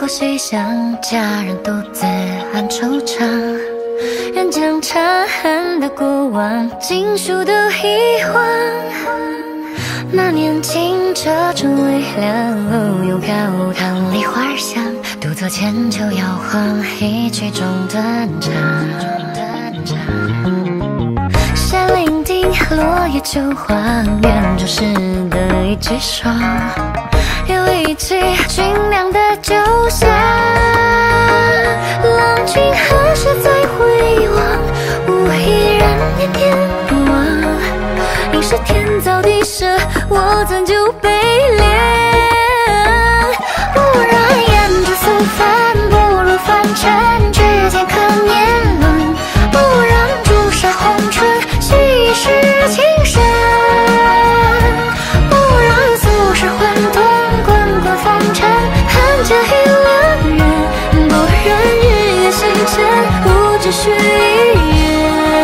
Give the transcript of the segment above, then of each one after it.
过西厢，佳人独自暗惆怅。愿将残痕的过往尽数都遗忘。那年清澈中微凉，又飘淌梨花香，独坐千秋摇晃，一曲终断肠。山林顶，落叶秋黄，远处时的一季霜。又一季君酿的酒香，郎君何时再回望？无一人念念不忘。应是天造地设，我怎就悲凉？不让胭脂送饭，不如凡尘，指尖可年轮。不让朱砂红唇，细世情深。不让俗世混沌，滚滚风尘，恨这一两人。不让日月星辰，不只许一人。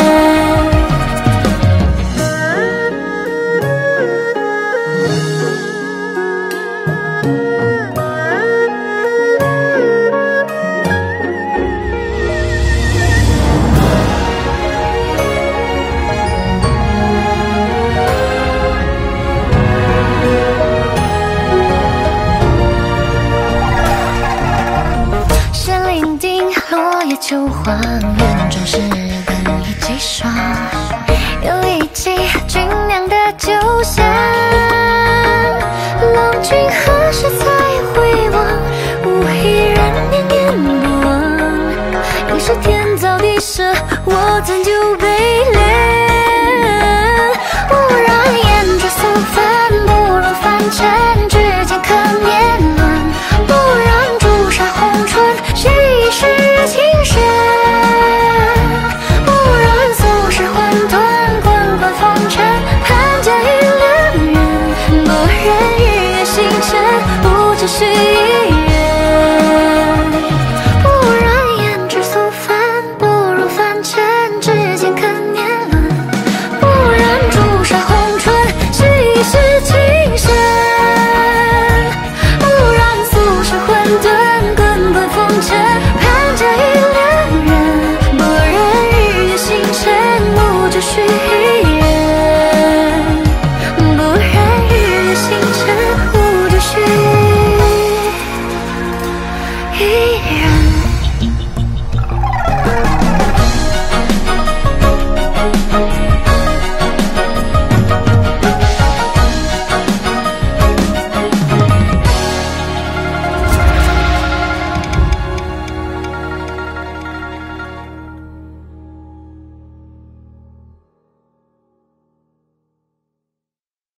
秋黄，院中时的一季霜。又一季君酿的酒香，郎君何时才回望？无一人念念不忘。应是天造地设，我怎就悲凉？不让胭脂送饭，不如凡尘，指尖可年轮。不让朱砂红唇，细世情深。不让俗世混沌，滚滚风尘，恨这一两人。不让日月星辰，不只许